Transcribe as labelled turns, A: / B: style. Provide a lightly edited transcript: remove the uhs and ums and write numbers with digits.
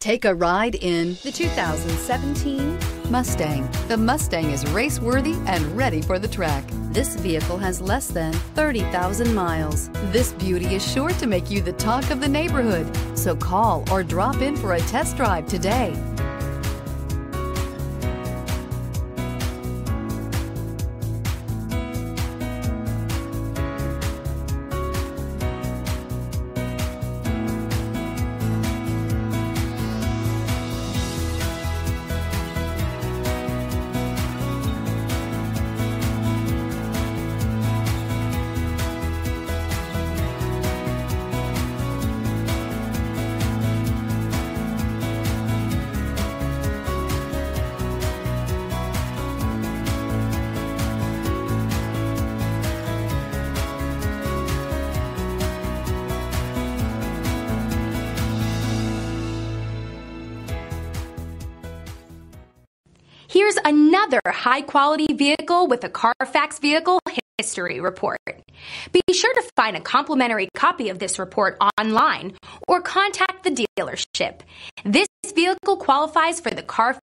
A: Take a ride in the 2017 Mustang. The Mustang is race-worthy and ready for the track. This vehicle has less than 30,000 miles. This beauty is sure to make you the talk of the neighborhood. So call or drop in for a test drive today.
B: Here's another high-quality vehicle with a Carfax Vehicle History Report. Be sure to find a complimentary copy of this report online or contact the dealership. This vehicle qualifies for the Carfax